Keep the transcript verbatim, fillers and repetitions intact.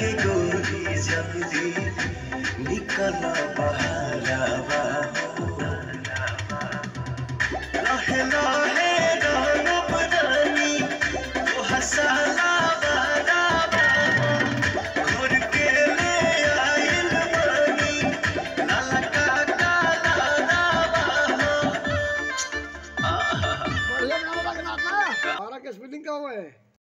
लागे गोरी जल्दी निकल बहारावा लहे लहे रंगब रानी तो हसाला बराबा घर के ले आइल बानी लाला का काला रावा बढ़िया गाना लगा ना। हमारा के स्पेलिंग क्या हुआ है?